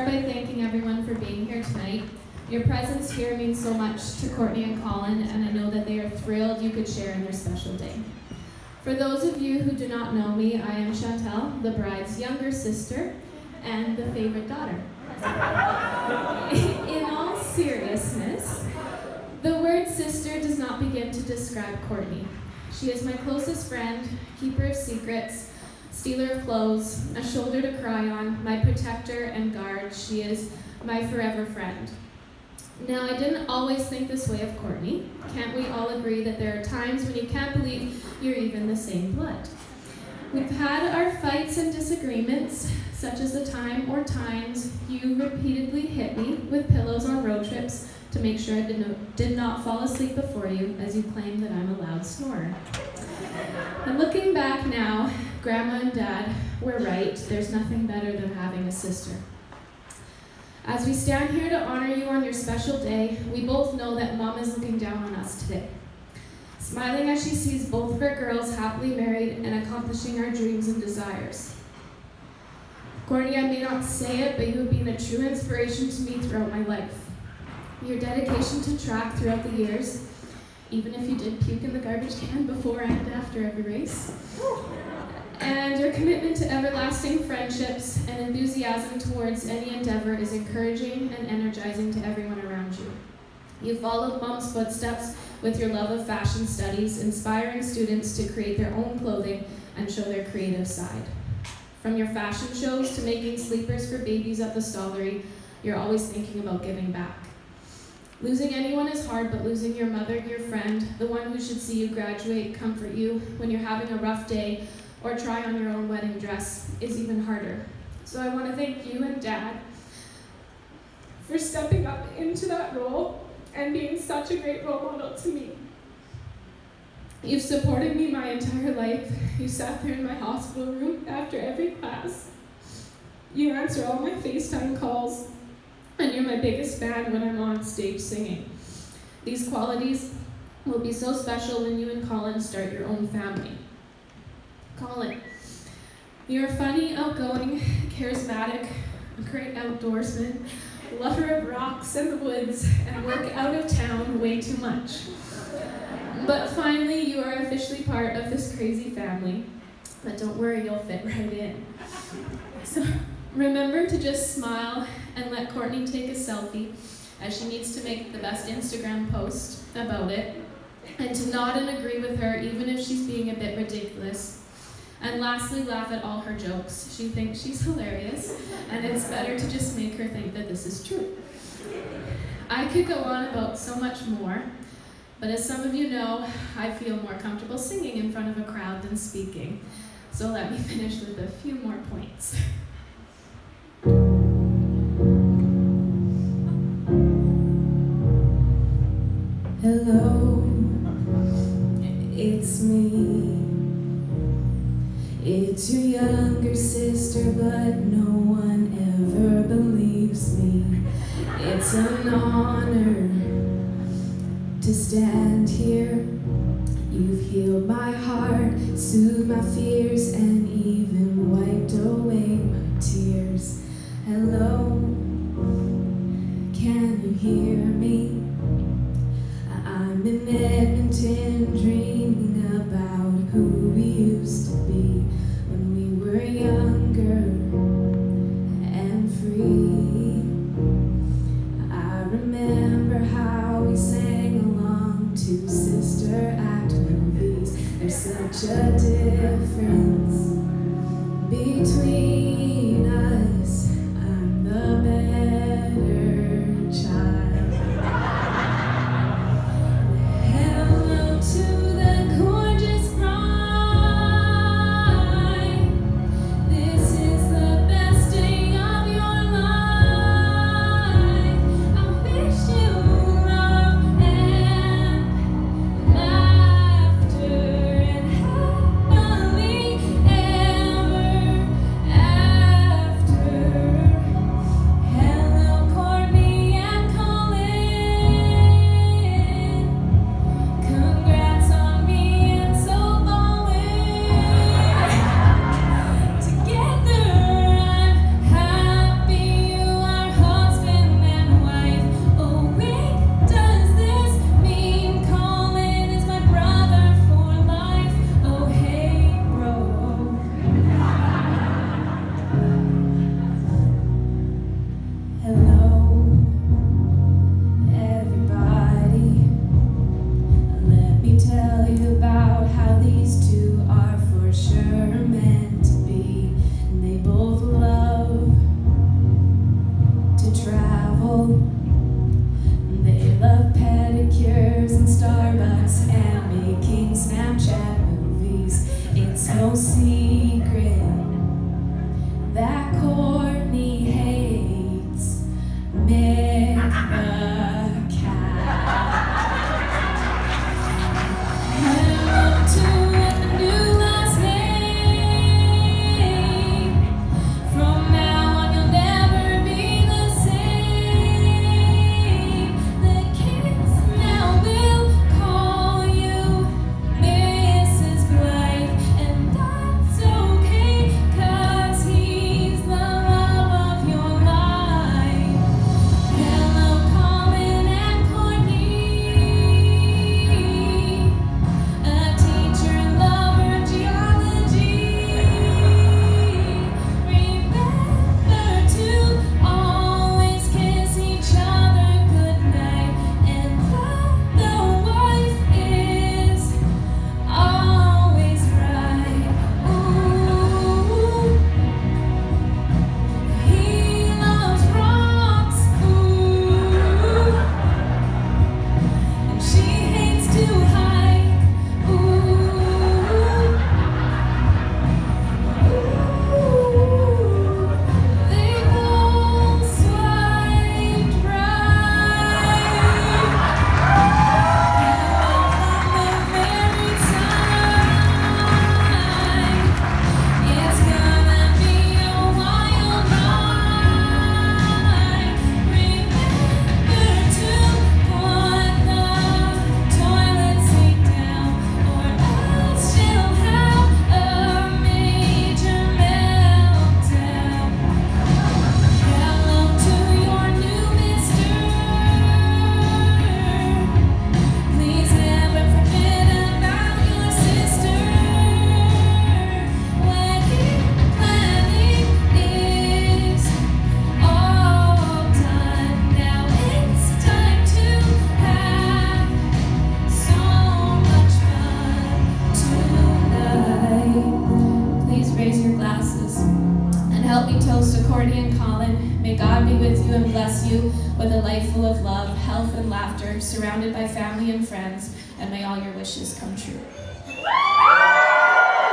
start by thanking everyone for being here tonight. Your presence here means so much to Courtney and Colin, and I know that they are thrilled you could share in their special day. For those of you who do not know me, I am Chantel, the bride's younger sister and the favorite daughter. In all seriousness, the word sister does not begin to describe Courtney. She is my closest friend, keeper of secrets, stealer of clothes, a shoulder to cry on, my protector and guard. She is my forever friend. Now, I didn't always think this way of Courtney. Can't we all agree that there are times when you can't believe you're even the same blood? We've had our fights and disagreements, such as the time or times you repeatedly hit me with pillows on road trips to make sure I did not fall asleep before you, as you claim that I'm a loud snorer. And looking back now, Grandma and Dad were right. There's nothing better than having a sister. As we stand here to honor you on your special day, we both know that Mom is looking down on us today, smiling as she sees both of our girls happily married and accomplishing our dreams and desires. Courtney, I may not say it, but you have been a true inspiration to me throughout my life. Your dedication to track throughout the years, even if you did puke in the garbage can before and after every race, and your commitment to everlasting friendships and enthusiasm towards any endeavor is encouraging and energizing to everyone around you. You followed Mom's footsteps with your love of fashion studies, inspiring students to create their own clothing and show their creative side. From your fashion shows to making sleepers for babies at the Stollery, you're always thinking about giving back. Losing anyone is hard, but losing your mother, your friend, the one who should see you graduate, comfort you when you're having a rough day, or try on your own wedding dress is even harder. So I want to thank you and Dad for stepping up into that role and being such a great role model to me. You've supported me my entire life. You sat there in my hospital room after every class. You answer all my FaceTime calls, and you're my biggest fan when I'm on stage singing. These qualities will be so special when you and Colin start your own family. Colin, you're funny, outgoing, charismatic, a great outdoorsman, lover of rocks and the woods, and work out of town way too much. But finally, you are officially part of this crazy family. But don't worry, you'll fit right in. So remember to just smile and let Courtney take a selfie, as she needs to make the best Instagram post about it, and to nod and agree with her even if she's being a bit ridiculous. And lastly, laugh at all her jokes. She thinks she's hilarious, and it's better to just make her think that this is true. I could go on about so much more, but as some of you know, I feel more comfortable singing in front of a crowd than speaking. So let me finish with a few more points. Hello, it's me. It's your younger sister, but no one ever believes me. It's an honor to stand here. You've healed my heart, soothed my fears, and even wiped away my tears. Hello, can you hear me? I'm in Edmonton dreaming about who we used to be when we were younger and free. I remember how we sang along to Sister Act movies. There's such a difference between us. I'm the better child. May God be with you and bless you with a life full of love, health, and laughter, surrounded by family and friends, and may all your wishes come true.